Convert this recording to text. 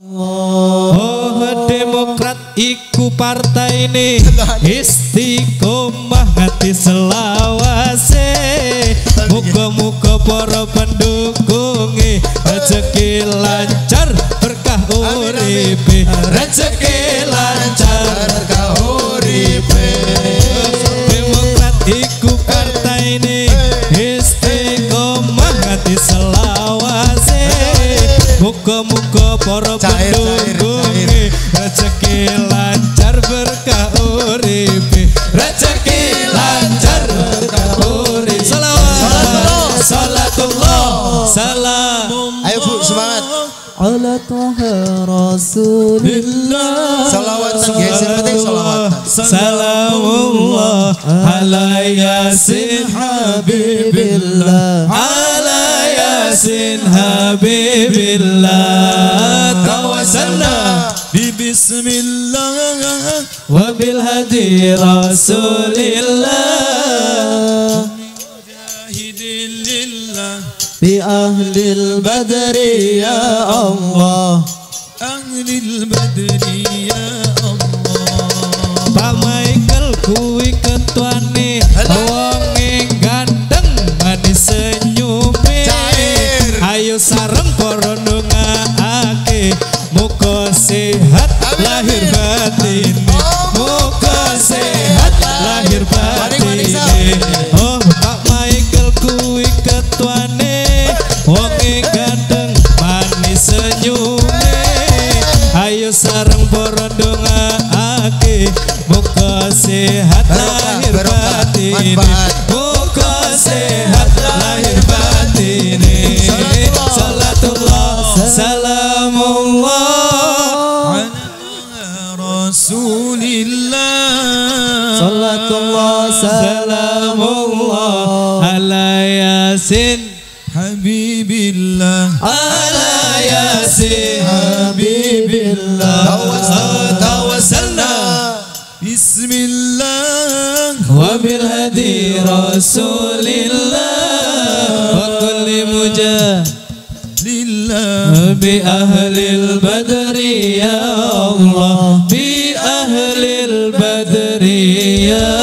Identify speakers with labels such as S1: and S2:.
S1: Oh, Demokrat iku partai ini istiqomah hati selawase. Muga-muga para pendukungnya rezeki lancar berkah uripe, rezeki lancar berkah uripe. Demokrat iku partai ini istiqomah hati selawase. Muga-muga para pendukungnya rezeki lancar berkah uripe, rezeki lancar berkah uripe. Salatullah salam.
S2: Ayo Bu, semangat.
S3: Ala Taha Rasulillah.
S2: Salawatan guys, yang penting salawatan.
S1: Salamullah ala Yasin Habibillah, ala Yasin Habibillah. Tawassalna bi bismillah wa bil hadi Rasulillah. Bi ahlil badri ya Allah, ahlil badri ya Allah. Pak Michael kuwi ketuane wong ganteng manis senyume. Ayo sareng para ndongaake muga sehat lahir batin, muga sehat lahir batin. Oh Pak Michael kuwi ketuane wong ganteng manis senyume. Ayo sareng para ndongaake muga sehat lahir batin, muga sehat lahir batin. Salatullah salamullah ala Rasulillah. Salatullah salamullah ala Yasin Habibillah, ala Yasin Habibillah. Tawassalna bismillah wa bil hadi Rasulillah wa kulli mujahillah bi ahlil badri ya Allah, bi ahlil badri ya